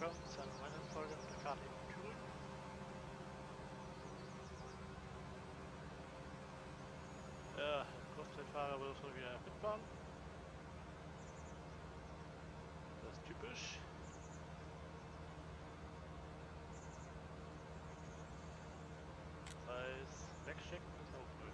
willkommen zu einer weiteren Folge auf der Karte in Thüringen. Ja, der Kurzzeitfahrer will schon wieder mitfahren. Das ist typisch. Das heißt, wegschicken ist auch blöd.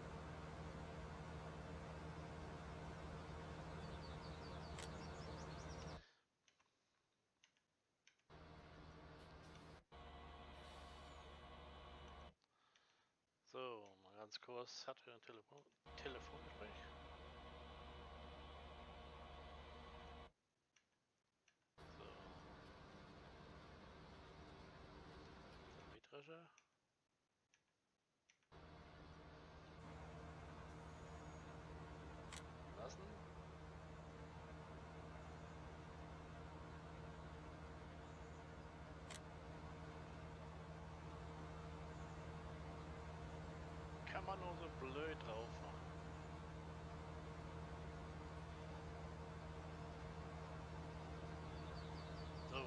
So, mal ganz kurz, hatte ein Telefongespräch. So. Mähdrescher. Lassen. Kann man nur so blöd drauf machen. So.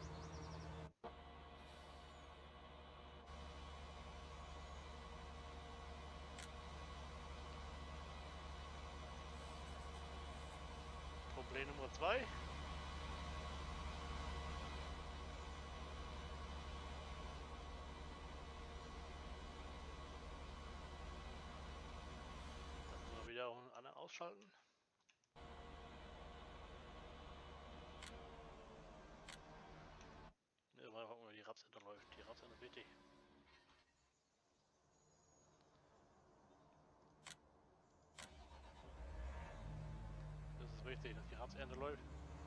Problem Nummer 2. Dann mal wieder auch einen ausschalten. Ja, mal gucken, wie die Rapsender läuft. Die Rapsender bitte. Das ist wichtig, dass die Rapsernte läuft.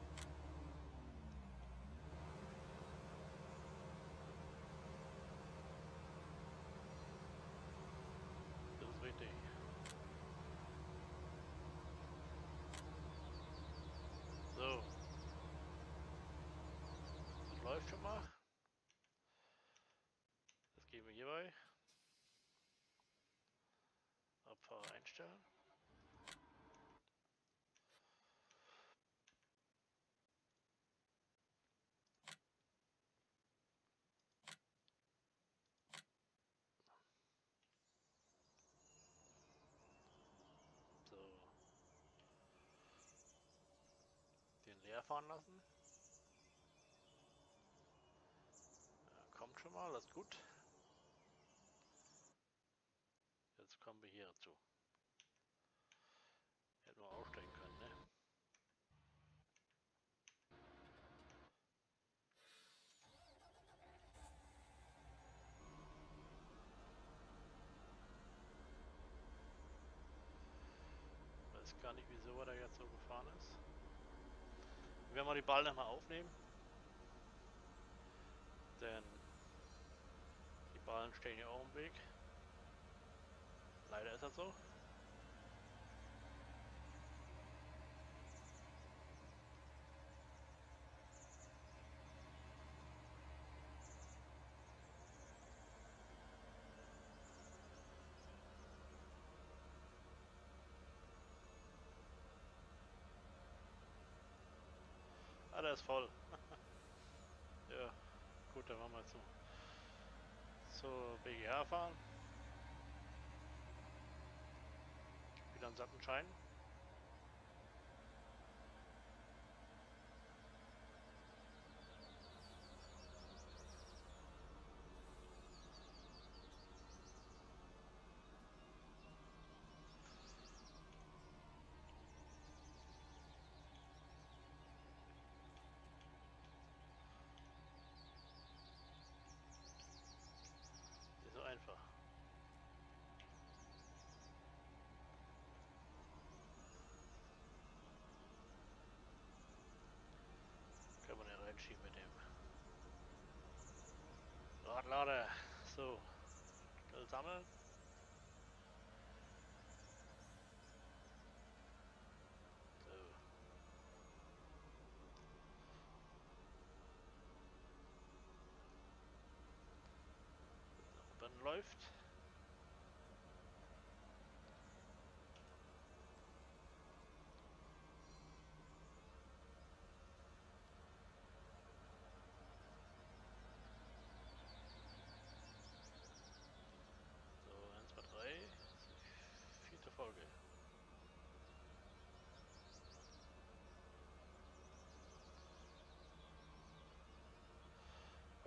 Das ist wichtig. So. Das läuft schon mal. Das gehen wir hierbei. Abfahrer einstellen. So. Den leer fahren lassen. Ja, kommt schon mal, das ist gut. Jetzt kommen wir hier dazu. Hätten wir aussteigen können, ne? Weiß gar nicht, wieso er da jetzt so gefahren ist. Wir werden mal die Ballen nochmal aufnehmen. Denn die Ballen stehen ja auch im Weg. Leider ist das so. Ah, der ist voll. Ja, gut, dann machen wir jetzt zur BGH fahren. Wieder einen satten Schein. Ist so einfach. Können wir den reinschieben mit dem Radlader. So, schnell sammeln. So. Dann läuft.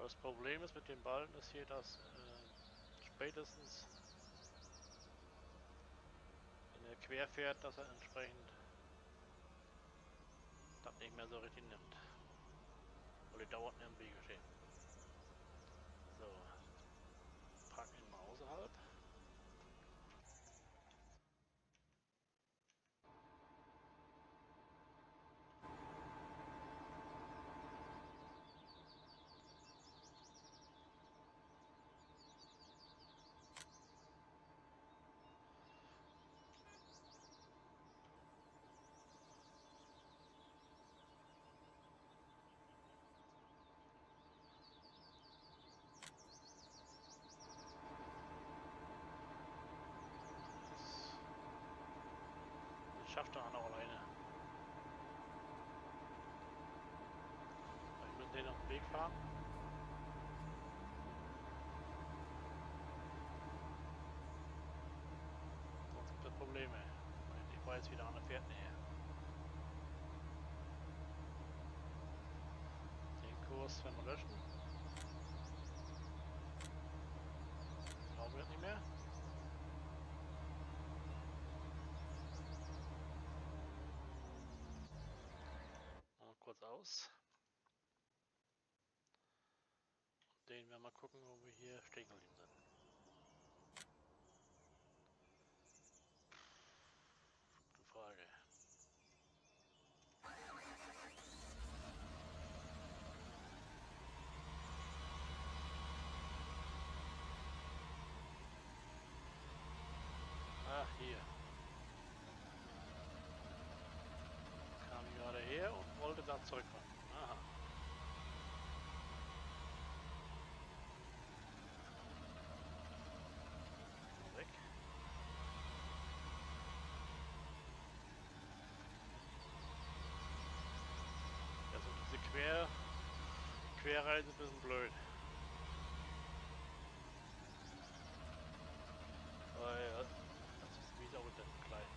Das Problem ist mit dem Balken ist hier, dass spätestens wenn er quer fährt, dass er entsprechend das nicht mehr so richtig nimmt. Weil die dauernd im Wege stehen. So, packen ihn mal außerhalb. Das schafft er auch noch alleine. Ich muss den auf den Weg fahren. Sonst gibt es Probleme. Weil ich weiß, wie der andere fährt näher. Den Kurs werden wir löschen. Den brauchen wir nicht mehr. Mal kurz aus. Den werden wir mal gucken, wo wir hier stehen geblieben sind. Gute Frage. Ah, hier. Kam ich gerade her und wollte dann zurückfahren. Aha. Weg. Also diese Querreise ist ein bisschen blöd. Weil das ist wieder unter dem Kleinen.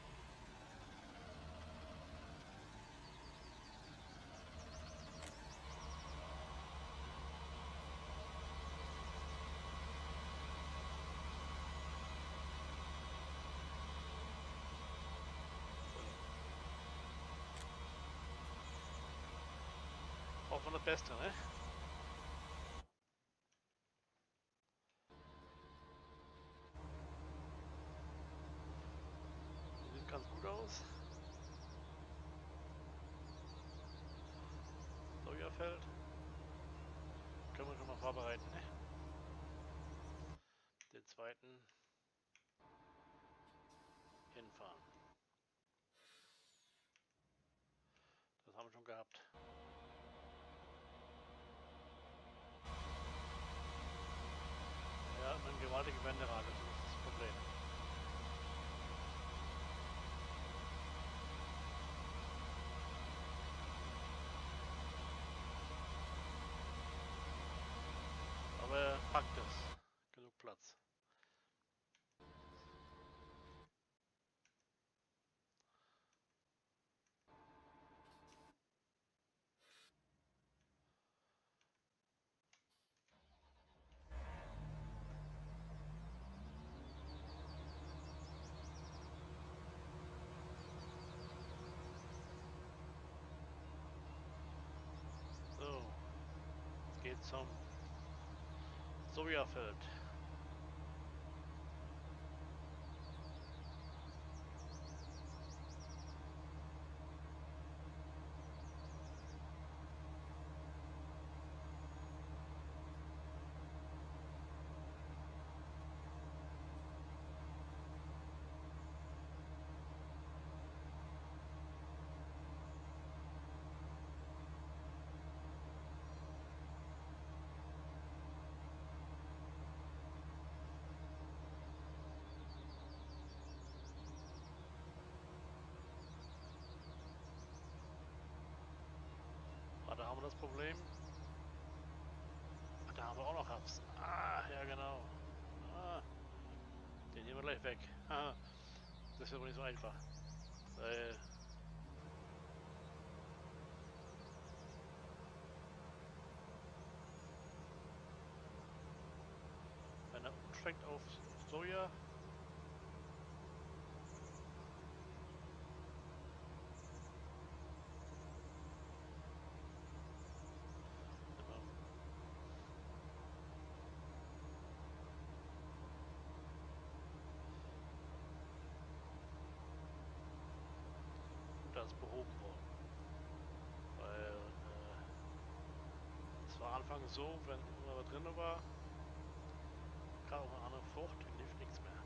Hoffen wir das Beste, ne? Sieht ganz gut aus. Sojafeld. Können wir schon mal vorbereiten, ne? Den zweiten hinfahren. Das haben wir schon gehabt. Ja, mit einem gewaltigen Wenderad, das ist das Problem. Aber er packt es. Genug Platz. So, jetzt geht's zum Sojafeld. Ah, da haben wir das Problem. Ah, da haben wir auch noch Hubs. Ah, ja genau. Ah, den nehmen wir gleich weg. Haha, das wird aber nicht so einfach. Weil umschwenkt auf Soja. Genau. Das ist behoben worden. Weil es war anfangs so, wenn immer was drin war, gerade auch eine andere Frucht, lief nichts mehr.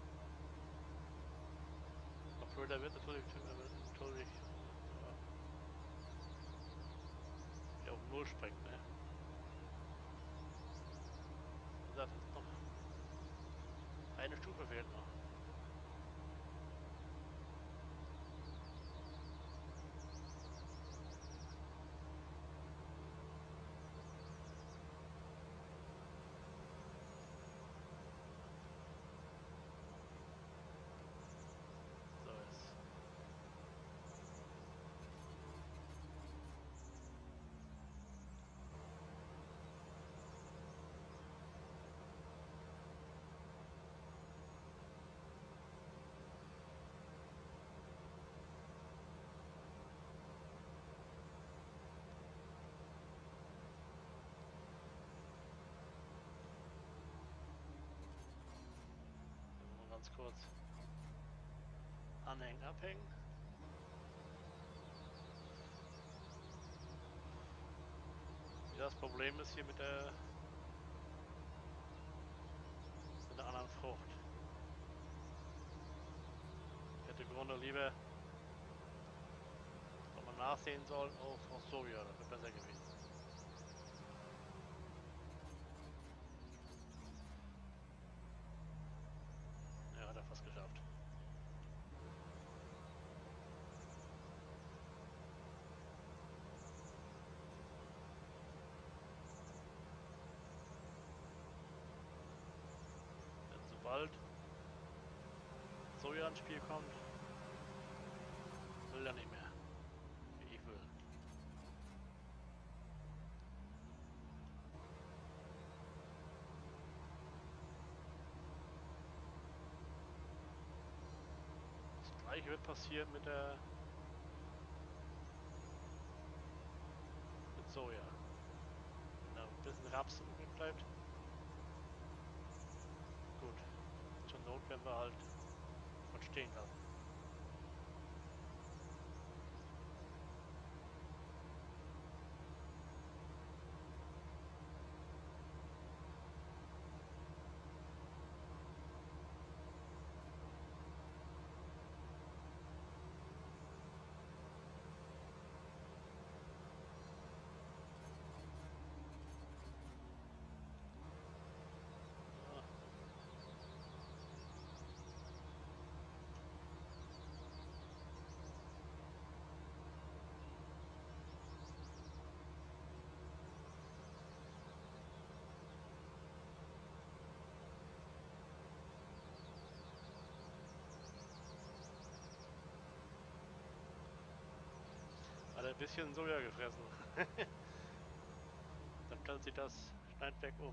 Obwohl der wird natürlich ja, auf Null springt, ne? Wie gesagt, jetzt noch eine Stufe fehlt noch. So ist. Mal ganz kurz anhängen, abhängen. Ja, das Problem ist hier mit der anderen Frucht. Ich hätte im Grunde lieber, wenn man nachsehen soll, auf Soja, das wäre besser gewesen. Ja, hat er fast geschafft. Denn sobald Soja ins Spiel kommt, will er nicht mehr, wie ich will. Das gleiche wird passieren mit Soja. Wenn da ein bisschen Raps übrig bleibt, gut. Zur Not werden wir halt was stehen lassen. Ja, hat er ein bisschen Soja gefressen. Dann stellt sich das Schneidwerk um.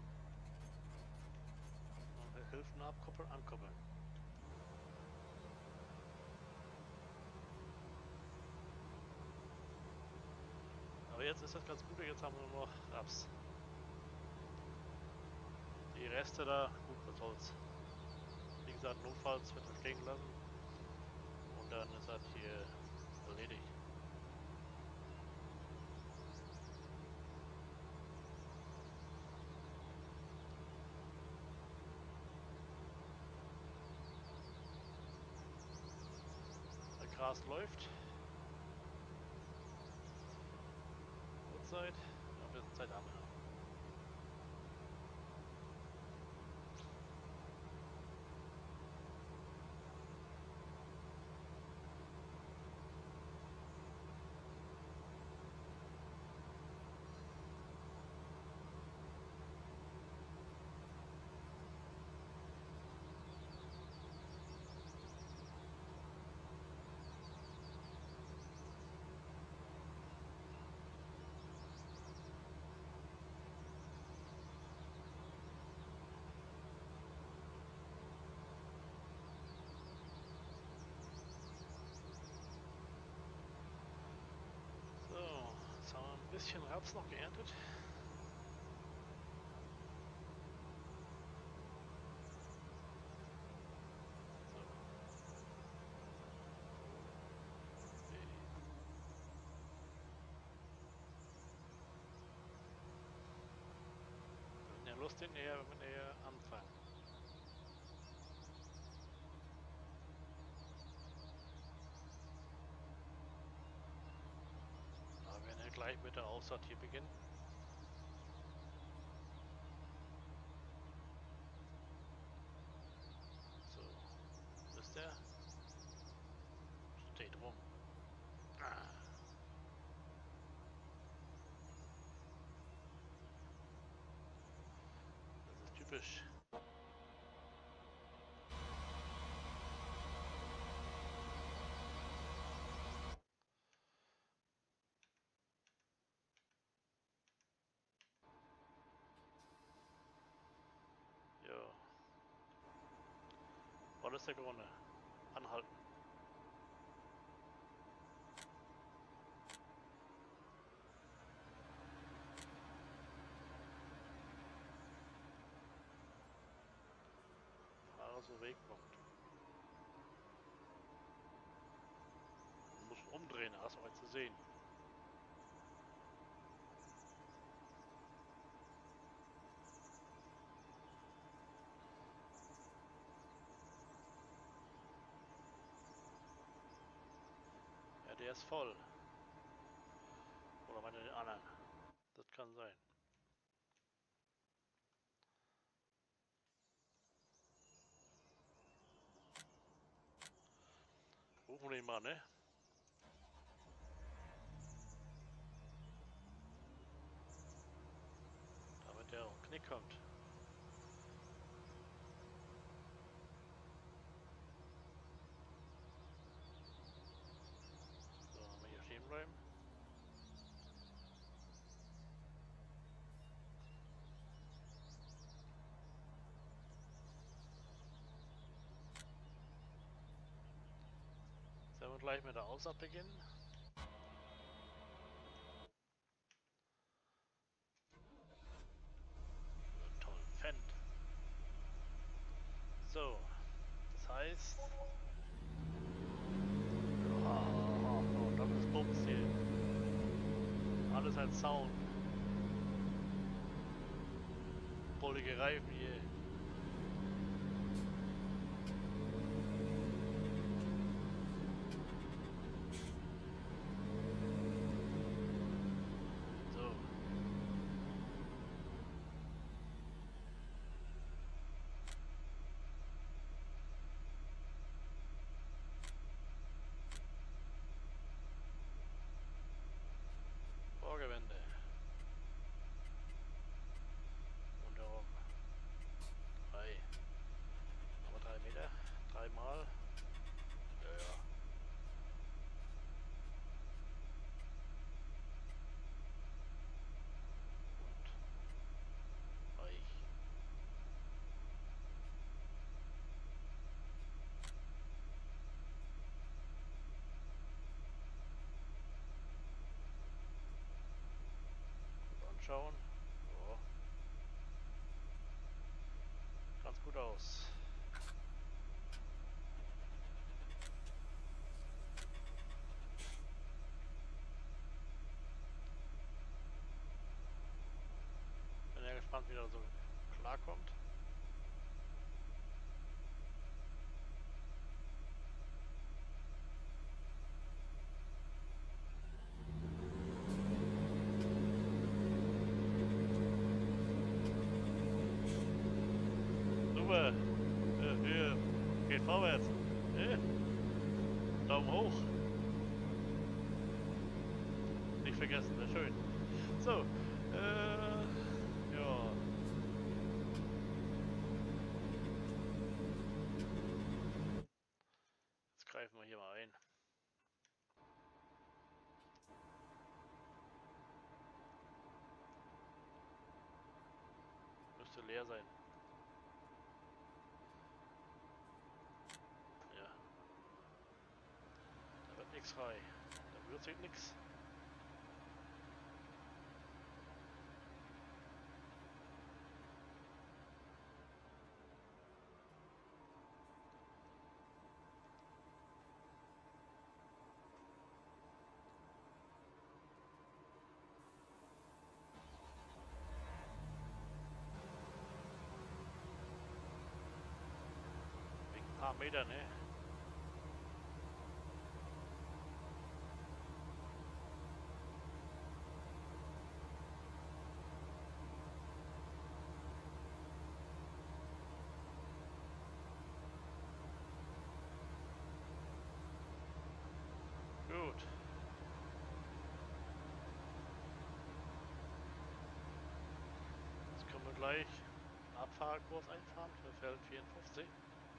Und Hilfen abkuppeln, ankuppeln. Aber jetzt ist das ganz gut, jetzt haben wir nur noch Raps. Die Reste da, gut, was soll's. Wie gesagt, notfalls wird er stehen lassen. Und dann ist das hier erledigt. Das Gras läuft. Uhrzeit. Ein bisschen Zeit haben wir noch. bisschen Raps noch geerntet. So. Okay. Wir hatten ja Lust hinterher, wenn wir näher anfangen. Da werden wir gleich mit der Aussaat hier beginnen. So, wo ist der? Steht rum. Ah. Das ist typisch. Ja. Was ist der Grunde? Anhalten. Fahrer so Wegpunkt. Du musst umdrehen, da hast du euch zu sehen. Ja, der ist voll. Oder meine den anderen. Das kann sein. Rufen wir ihn mal, ne? Damit der auf den Knick kommt. So, haben wir hier stehen bleiben. Sollen wir gleich mit der Aussaat beginnen? So toll, Fendt. So, das heißt... Oh, das ist Bums hier. Alles als Sound. Bullige Reifen hier. So. Vorgewende. Und herum. 3. Aber 3 Meter. 3 Mal. Ja, ja. Und weich. Gut anschauen. Ja. Ganz gut aus. Bin ja gespannt, wie er so klarkommt. Super. Hier. Geht vorwärts. Daumen hoch. Nicht vergessen, wäre schön. So. Ja. Jetzt greifen wir hier mal ein. Müsste leer sein. Ja. Da wird nichts frei. Da rührt sich nichts. paar Meter, ne? Gut. Jetzt können wir gleich einen Abfahrkurs einfahren für Feld 54.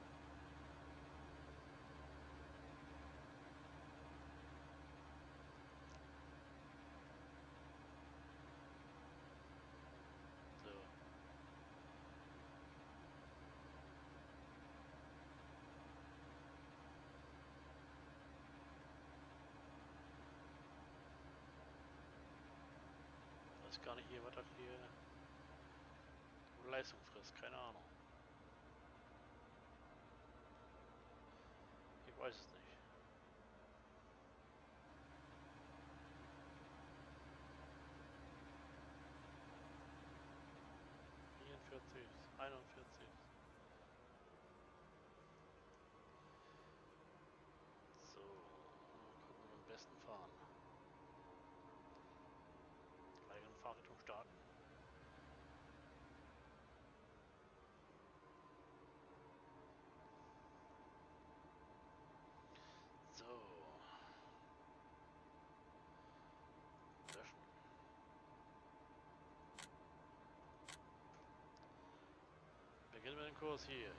So. Ich weiß gar nicht hier, was das hier Leistung frisst, keine Ahnung. Ich weiß es nicht. Vierundvierzig, 41. So, können wir am besten fahren. Gleich in Fahrrichtung starten. So. Löschen. Beginnen wir den Kurs hier.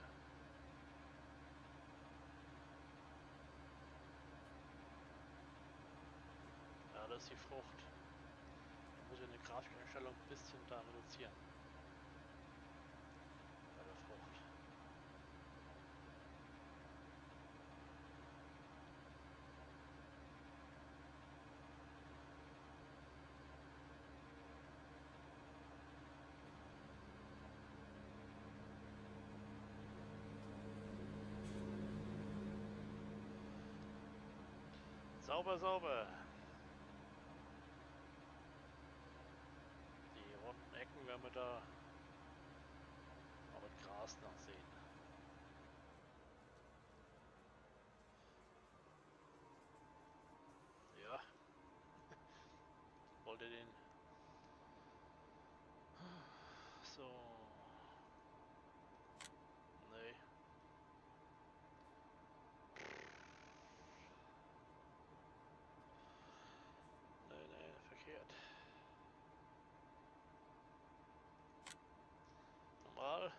Ja, das ist die Frucht. Da muss ich in der Grafikeinstellung ein bisschen da reduzieren. Bei der Frucht. Sauber, sauber. Die runden Ecken werden wir da mal mit Gras nachsehen. Ja. Wollte den... So. Nee. Nee, nee, verkehrt. Normal.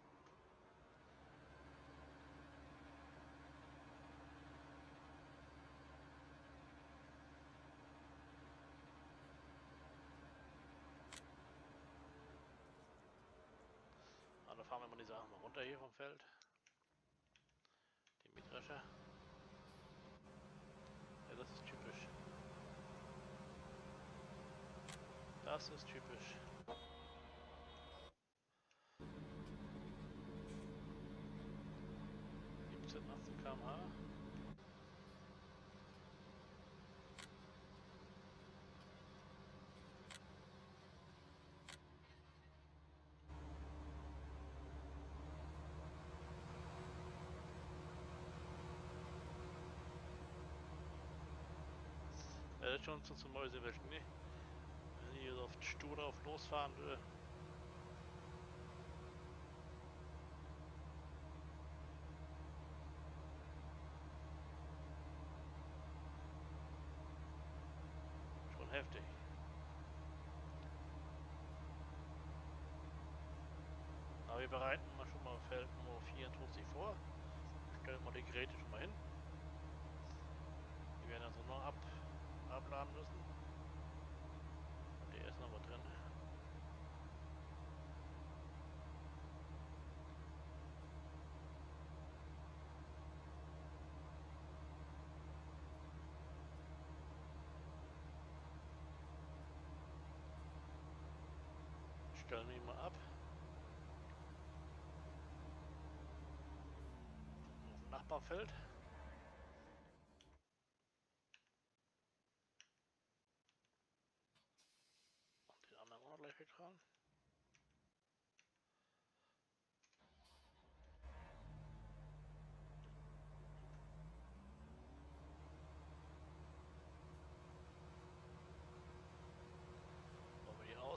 Ah, da fahren wir mal die Sachen mal runter hier vom Feld. Die Mähdrescher. Ja, das ist typisch. Das ist typisch. 17, 18 km/h. Ja, das ist schon zum Mäusewischen, ne? Wenn ich hier auf stur drauf losfahren will. Schon heftig. Aber wir bereiten mal schon mal Feld Nummer 24 vor. Stellen wir die Geräte schon mal hin. Die werden also noch abladen müssen. Und der ist noch was drin. Stellen wir ihn mal ab. Auf dem Nachbarfeld. Und den anderen auch noch gleich wegtragen.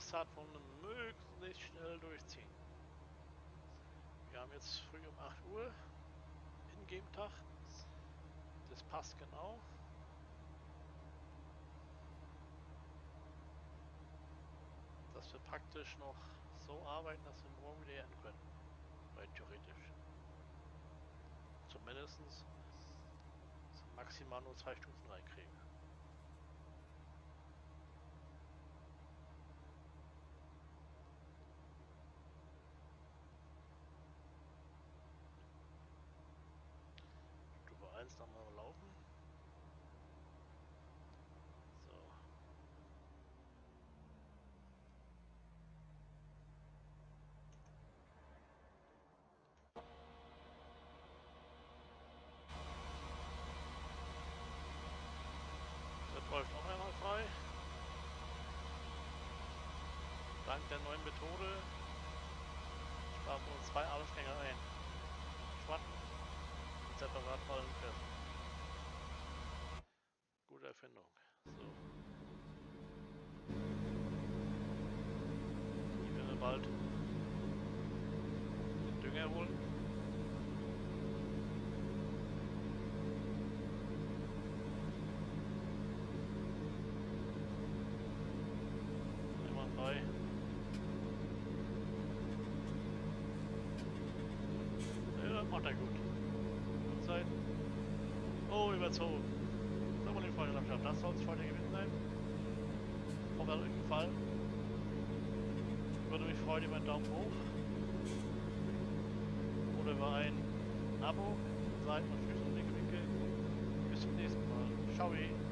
gesagt, wollen wir möglichst schnell durchziehen. Wir haben jetzt früh um 8 Uhr Ingame-Tag. Das passt genau. Dass wir praktisch noch so arbeiten, dass wir morgen wieder ernten können. Rein theoretisch. Zumindest maximal nur 2 Stufen reinkriegen. Stufe 1 dann mal laufen. So. Das läuft auch einmal frei. Dank der neuen Methode sparen wir uns 2 Arbeitsgänge ein. Schwatten und separat fallen fest. Gute Erfindung. So. Hier werden wir bald den Dünger holen. Einmal frei. Ja, das macht er gut. Zeit. Oh, überzogen. So, meine Freunde, das soll es heute gewesen sein. Hoffe, hat euch gefallen. Würde mich freuen über einen Daumen hoch. Oder über ein Abo. Seid und Tschüss und Winke. Bis zum nächsten Mal. Ciao.